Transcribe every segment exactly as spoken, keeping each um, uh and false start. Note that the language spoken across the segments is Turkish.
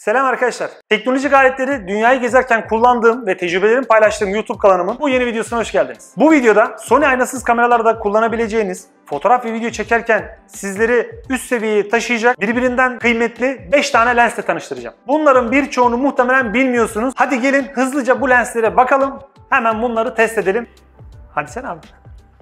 Selam arkadaşlar. Teknolojik aletleri dünyayı gezerken kullandığım ve tecrübelerimi paylaştığım YouTube kanalımın bu yeni videosuna hoş geldiniz. Bu videoda Sony aynasız kameralarda kullanabileceğiniz, fotoğraf ve video çekerken sizleri üst seviyeye taşıyacak birbirinden kıymetli beş tane lensle tanıştıracağım. Bunların birçoğunu muhtemelen bilmiyorsunuz. Hadi gelin hızlıca bu lenslere bakalım. Hemen bunları test edelim. Hadi sen abi.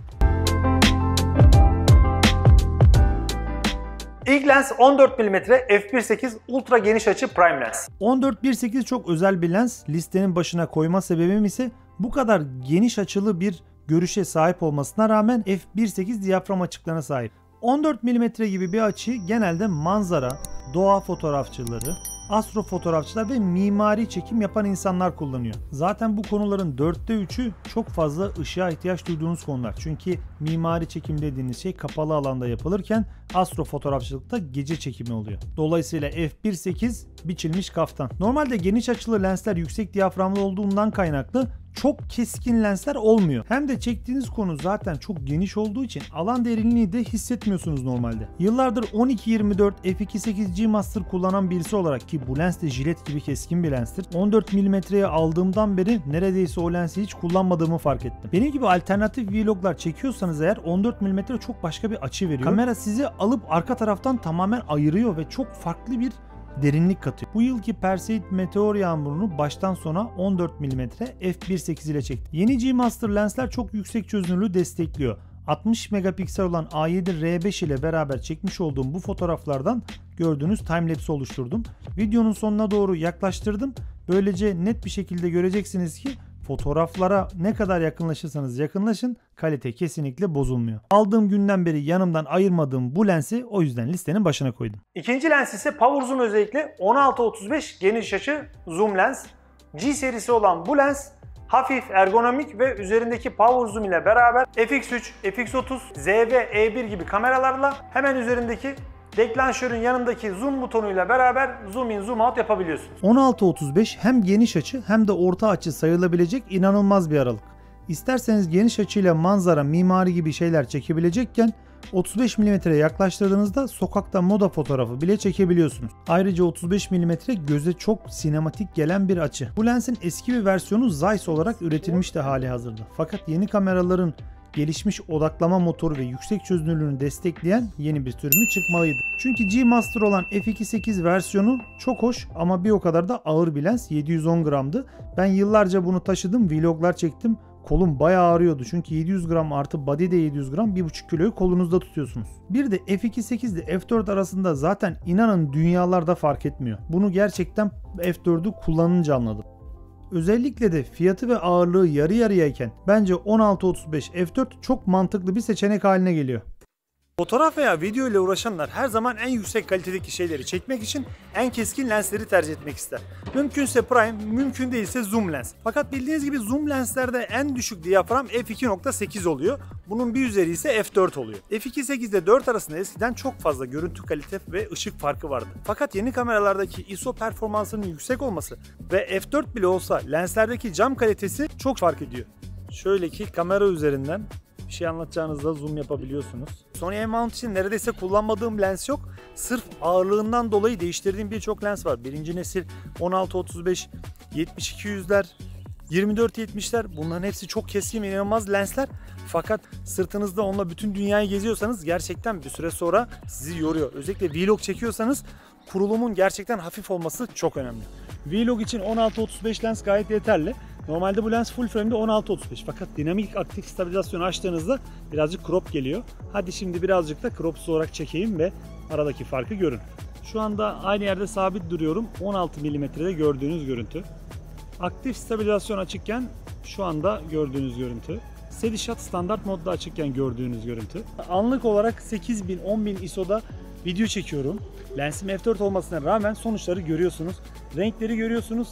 İlk lens on dört milimetre f bir sekiz ultra geniş açı prime lens. on dört bir sekiz çok özel bir lens. Listenin başına koyma sebebim ise bu kadar geniş açılı bir görüşe sahip olmasına rağmen f bir sekiz diyafram açıklığına sahip. on dört milimetre gibi bir açıyı genelde manzara, doğa fotoğrafçıları, astro fotoğrafçılar ve mimari çekim yapan insanlar kullanıyor. Zaten bu konuların dörtte üçü çok fazla ışığa ihtiyaç duyduğunuz konular. Çünkü mimari çekim dediğiniz şey kapalı alanda yapılırken astro fotoğrafçılıkta gece çekimi oluyor. Dolayısıyla f bir sekiz biçilmiş kaftan. Normalde geniş açılı lensler yüksek diyaframlı olduğundan kaynaklı çok keskin lensler olmuyor. Hem de çektiğiniz konu zaten çok geniş olduğu için alan derinliği de hissetmiyorsunuz normalde. Yıllardır on iki yirmi dört f iki sekiz G Master kullanan birisi olarak, ki bu lens de jilet gibi keskin bir lenstir, on dört milimetreye aldığımdan beri neredeyse o lensi hiç kullanmadığımı fark ettim. Benim gibi alternatif vloglar çekiyorsanız eğer on dört milimetre çok başka bir açı veriyor. Kamera sizi alıp arka taraftan tamamen ayırıyor ve çok farklı bir derinlik katıyor. Bu yılki Perseid Meteor yağmurunu baştan sona on dört milimetre f bir sekiz ile çekti. Yeni G Master lensler çok yüksek çözünürlüğü destekliyor. altmış megapiksel olan A yedi R beş ile beraber çekmiş olduğum bu fotoğraflardan gördüğünüz timelapse oluşturdum. Videonun sonuna doğru yaklaştırdım. Böylece net bir şekilde göreceksiniz ki fotoğraflara ne kadar yakınlaşırsanız yakınlaşın, kalite kesinlikle bozulmuyor. Aldığım günden beri yanımdan ayırmadığım bu lensi o yüzden listenin başına koydum. İkinci lens ise Power Zoom özellikle on altı otuz beş geniş açı zoom lens. G serisi olan bu lens hafif, ergonomik ve üzerindeki Power Zoom ile beraber F X üç, F X otuz, Z V E bir gibi kameralarla hemen üzerindeki deklanşörün yanındaki zoom butonuyla beraber zoom in zoom out yapabiliyorsunuz. on altı otuz beş hem geniş açı hem de orta açı sayılabilecek inanılmaz bir aralık. İsterseniz geniş açıyla manzara, mimari gibi şeyler çekebilecekken otuz beş milimetreye yaklaştırdığınızda sokakta moda fotoğrafı bile çekebiliyorsunuz. Ayrıca otuz beş milimetre göze çok sinematik gelen bir açı. Bu lensin eski bir versiyonu Zeiss olarak üretilmişti hali hazırda. Fakat yeni kameraların gelişmiş odaklama motoru ve yüksek çözünürlüğünü destekleyen yeni bir sürümü çıkmalıydı. Çünkü G Master olan f iki sekiz versiyonu çok hoş ama bir o kadar da ağır bir lens, yedi yüz on gramdı. Ben yıllarca bunu taşıdım, vloglar çektim. Kolum bayağı ağrıyordu çünkü yedi yüz gram artı body de yedi yüz gram, bir buçuk kiloyu kolunuzda tutuyorsunuz. Bir de f iki sekiz ile f dört arasında zaten inanın dünyalarda fark etmiyor. Bunu gerçekten f dördü kullanınca anladım. Özellikle de fiyatı ve ağırlığı yarı yarıyayken bence on altı otuz beş f dört çok mantıklı bir seçenek haline geliyor. Fotoğraf veya video ile uğraşanlar her zaman en yüksek kalitedeki şeyleri çekmek için en keskin lensleri tercih etmek ister. Mümkünse prime, mümkün değilse zoom lens. Fakat bildiğiniz gibi zoom lenslerde en düşük diyafram f iki nokta sekiz oluyor. Bunun bir üzeri ise f dört oluyor. f iki sekiz ile dört arasında eskiden çok fazla görüntü kalite ve ışık farkı vardı. Fakat yeni kameralardaki I S O performansının yüksek olması ve f dört bile olsa lenslerdeki cam kalitesi çok fark ediyor. Şöyle ki kamera üzerinden bir şey anlatacağınızda zoom yapabiliyorsunuz. Sony M-Mount için neredeyse kullanmadığım lens yok. Sırf ağırlığından dolayı değiştirdiğim birçok lens var. Birinci nesil on altı otuz beş, yetmiş iki yüzler, yirmi dört yetmişler. Bunların hepsi çok keskin ve inanılmaz lensler. Fakat sırtınızda onunla bütün dünyayı geziyorsanız gerçekten bir süre sonra sizi yoruyor. Özellikle vlog çekiyorsanız kurulumun gerçekten hafif olması çok önemli. Vlog için on altı otuz beş lens gayet yeterli. Normalde bu lens full frame'de on altı otuz beş, fakat dinamik aktif stabilizasyonu açtığınızda birazcık crop geliyor. Hadi şimdi birazcık da cropsuz olarak çekeyim ve aradaki farkı görün. Şu anda aynı yerde sabit duruyorum. on altı milimetrede gördüğünüz görüntü. Aktif stabilizasyon açıkken şu anda gördüğünüz görüntü. Steady shot standart modda açıkken gördüğünüz görüntü. Anlık olarak sekiz bin on bin I S O'da video çekiyorum. Lensim f dört olmasına rağmen sonuçları görüyorsunuz. Renkleri görüyorsunuz.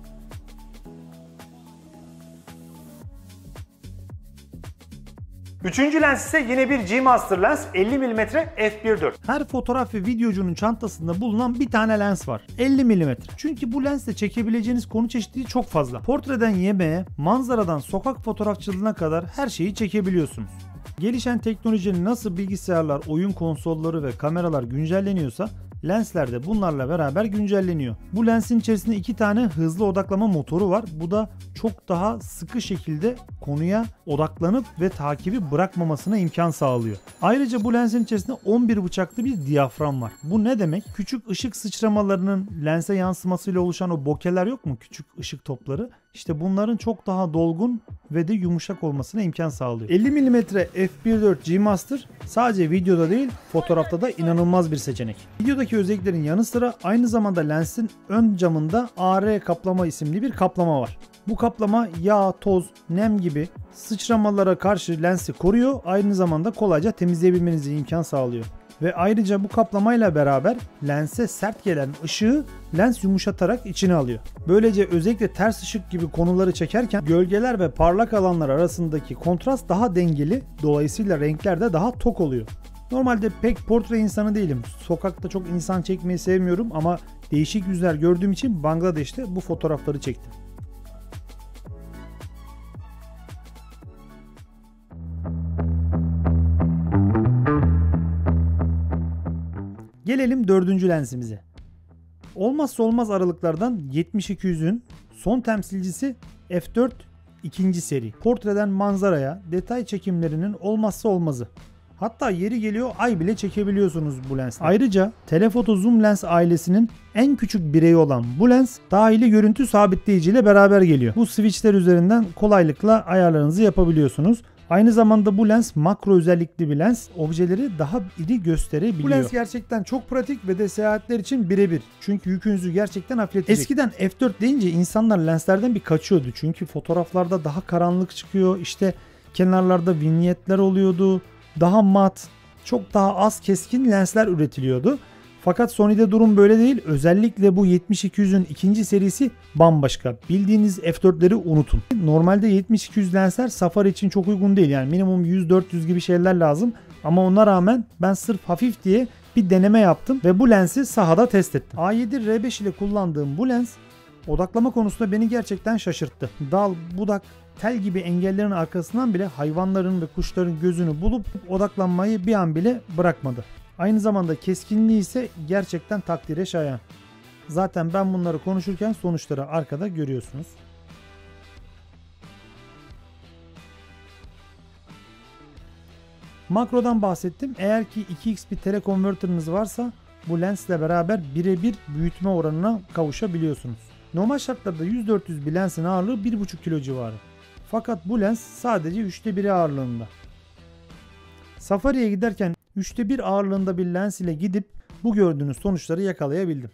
Üçüncü lens ise yine bir G Master lens elli milimetre f bir dört. Her fotoğraf ve videocunun çantasında bulunan bir tane lens var. elli milimetre. Çünkü bu lensle çekebileceğiniz konu çeşitliliği çok fazla. Portreden yemeğe, manzaradan sokak fotoğrafçılığına kadar her şeyi çekebiliyorsunuz. Gelişen teknolojinin nasıl bilgisayarlar, oyun konsolları ve kameralar güncelleniyorsa Lensler de bunlarla beraber güncelleniyor. Bu lensin içerisinde iki tane hızlı odaklama motoru var. Bu da çok daha sıkı şekilde konuya odaklanıp ve takibi bırakmamasına imkan sağlıyor. Ayrıca bu lensin içerisinde on bir bıçaklı bir diyafram var. Bu ne demek? Küçük ışık sıçramalarının lense yansımasıyla oluşan o bokeler yok mu? Küçük ışık topları. İşte bunların çok daha dolgun ve de yumuşak olmasına imkan sağlıyor. elli milimetre f bir nokta dört G Master sadece videoda değil fotoğrafta da inanılmaz bir seçenek. Videodaki özelliklerin yanı sıra aynı zamanda lensin ön camında A R kaplama isimli bir kaplama var. Bu kaplama yağ, toz, nem gibi sıçramalara karşı lensi koruyor, aynı zamanda kolayca temizleyebilmenize imkan sağlıyor. Ve ayrıca bu kaplamayla beraber lense sert gelen ışığı lens yumuşatarak içine alıyor. Böylece özellikle ters ışık gibi konuları çekerken gölgeler ve parlak alanlar arasındaki kontrast daha dengeli, dolayısıyla renkler de daha tok oluyor. Normalde pek portre insanı değilim. Sokakta çok insan çekmeyi sevmiyorum ama değişik yüzler gördüğüm için Bangladeş'te bu fotoğrafları çektim. Gelelim dördüncü lensimize. Olmazsa olmaz aralıklardan yetmiş iki yüzün son temsilcisi f dört ikinci seri. Portreden manzaraya, detay çekimlerinin olmazsa olmazı. Hatta yeri geliyor ay bile çekebiliyorsunuz bu lensle. Ayrıca telefoto zoom lens ailesinin en küçük bireyi olan bu lens dahili görüntü sabitleyici ile beraber geliyor. Bu switchler üzerinden kolaylıkla ayarlarınızı yapabiliyorsunuz. Aynı zamanda bu lens makro özellikli bir lens, objeleri daha iri gösterebiliyor. Bu lens gerçekten çok pratik ve de seyahatler için birebir. Çünkü yükünüzü gerçekten hafifletecek. Eskiden f dört deyince insanlar lenslerden bir kaçıyordu. Çünkü fotoğraflarda daha karanlık çıkıyor. İşte kenarlarda vinyetler oluyordu. Daha mat, çok daha az keskin lensler üretiliyordu. Fakat Sony'de durum böyle değil. Özellikle bu yetmiş iki yüzün ikinci serisi bambaşka. Bildiğiniz f dörtleri unutun. Normalde yetmiş iki yüz lensler safari için çok uygun değil. Yani minimum yüz dört yüz gibi şeyler lazım. Ama ona rağmen ben sırf hafif diye bir deneme yaptım ve bu lensi sahada test ettim. A yedi R beş ile kullandığım bu lens odaklama konusunda beni gerçekten şaşırttı. Dal, budak, tel gibi engellerin arkasından bile hayvanların ve kuşların gözünü bulup odaklanmayı bir an bile bırakmadı. Aynı zamanda keskinliği ise gerçekten takdire şayan. Zaten ben bunları konuşurken sonuçları arkada görüyorsunuz. Makrodan bahsettim. Eğer ki iki x bir telekonverteriniz varsa bu lensle beraber birebir büyütme oranına kavuşabiliyorsunuz. Normal şartlarda yüz dört yüz bir lensin ağırlığı bir buçuk kilo civarı. Fakat bu lens sadece üçte biri ağırlığında. Safari'ye giderken üçte bir ağırlığında bir lens ile gidip bu gördüğünüz sonuçları yakalayabildim.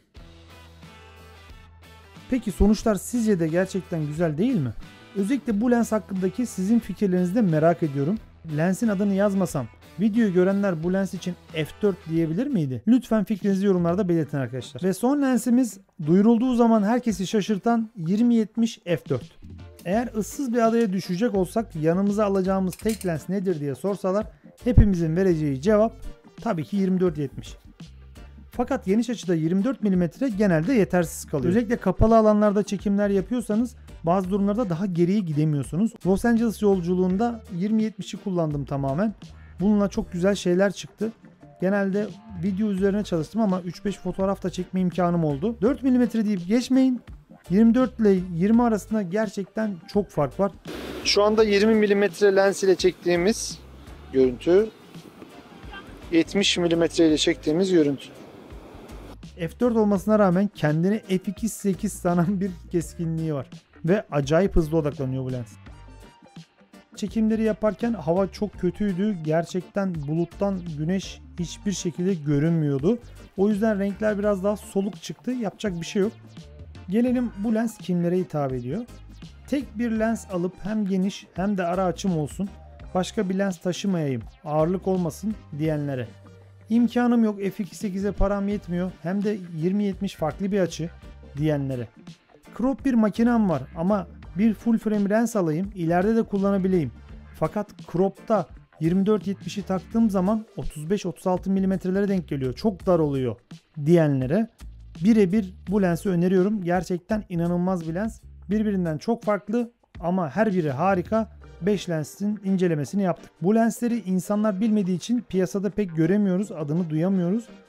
Peki sonuçlar sizce de gerçekten güzel değil mi? Özellikle bu lens hakkındaki sizin fikirlerinizi de merak ediyorum. Lensin adını yazmasam videoyu görenler bu lens için f dört diyebilir miydi? Lütfen fikrinizi yorumlarda belirtin arkadaşlar. Ve son lensimiz duyurulduğu zaman herkesi şaşırtan yirmi yetmiş f dört. Eğer ıssız bir adaya düşecek olsak yanımıza alacağımız tek lens nedir diye sorsalar hepimizin vereceği cevap tabii ki yirmi dört yetmiş. Fakat geniş açıda yirmi dört milimetre genelde yetersiz kalıyor. Özellikle kapalı alanlarda çekimler yapıyorsanız bazı durumlarda daha geriye gidemiyorsunuz. Los Angeles yolculuğunda yirmi yetmişi kullandım tamamen. Bununla çok güzel şeyler çıktı. Genelde video üzerine çalıştım ama üç beş fotoğraf da çekme imkanım oldu. dört milimetre deyip geçmeyin. yirmi dört ile yirmi arasında gerçekten çok fark var. Şu anda yirmi milimetre lens ile çektiğimiz görüntü, yetmiş milimetre ile çektiğimiz görüntü. f dört olmasına rağmen kendini f iki sekiz sanan bir keskinliği var. Ve acayip hızlı odaklanıyor bu lens. Çekimleri yaparken hava çok kötüydü. Gerçekten buluttan güneş hiçbir şekilde görünmüyordu. O yüzden renkler biraz daha soluk çıktı. Yapacak bir şey yok. Gelelim bu lens kimlere hitap ediyor? Tek bir lens alıp hem geniş hem de ara açım olsun, başka bir lens taşımayayım, ağırlık olmasın diyenlere. İmkanım yok, f iki sekize param yetmiyor, hem de yirmi yetmiş farklı bir açı diyenlere. Crop bir makinem var ama bir full frame lens alayım, ileride de kullanabileyim. Fakat crop'ta yirmi dört yetmişi taktığım zaman otuz beş otuz altı milimetrelere denk geliyor. Çok dar oluyor diyenlere birebir bu lensi öneriyorum. Gerçekten inanılmaz bir lens. Birbirinden çok farklı ama her biri harika. beş lensin incelemesini yaptık. Bu lensleri insanlar bilmediği için piyasada pek göremiyoruz, adını duyamıyoruz.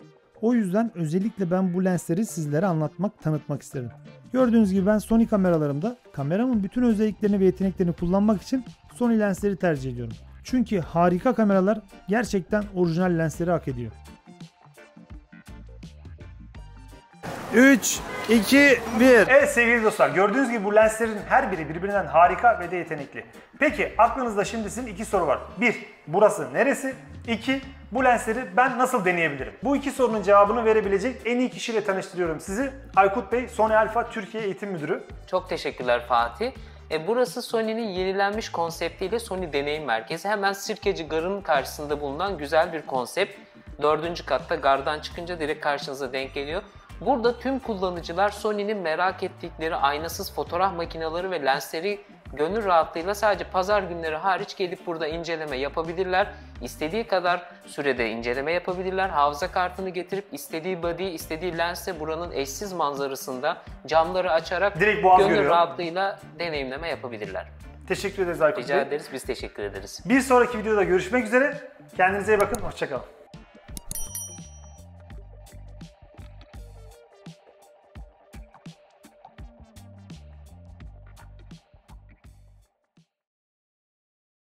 O yüzden özellikle ben bu lensleri sizlere anlatmak, tanıtmak istedim. Gördüğünüz gibi ben Sony kameralarımda kameramın bütün özelliklerini ve yeteneklerini kullanmak için Sony lensleri tercih ediyorum. Çünkü harika kameralar gerçekten orijinal lensleri hak ediyor. üç, iki, bir. Evet sevgili dostlar, gördüğünüz gibi bu lenslerin her biri birbirinden harika ve de yetenekli. Peki aklınızda şimdi sizin iki soru var. bir. Burası neresi? iki. Bu lensleri ben nasıl deneyebilirim? Bu iki sorunun cevabını verebilecek en iyi kişiyle tanıştırıyorum sizi. Aykut Bey, Sony Alpha Türkiye Eğitim Müdürü. Çok teşekkürler Fatih. E, burası Sony'nin yenilenmiş konseptiyle Sony Deneyim Merkezi. Hemen Sirkeci Garı'nın karşısında bulunan güzel bir konsept. Dördüncü katta gardan çıkınca direkt karşınıza denk geliyor. Burada tüm kullanıcılar Sony'nin merak ettikleri aynasız fotoğraf makineleri ve lensleri gönül rahatlığıyla sadece pazar günleri hariç gelip burada inceleme yapabilirler. İstediği kadar sürede inceleme yapabilirler. Hafıza kartını getirip istediği body, istediği lensle buranın eşsiz manzarasında camları açarak direkt boğaz gönül görüyor. rahatlığıyla deneyimleme yapabilirler. Teşekkür ederiz Aykut Rica Bey. ederiz, biz teşekkür ederiz. Bir sonraki videoda görüşmek üzere. Kendinize iyi bakın, hoşça kalın.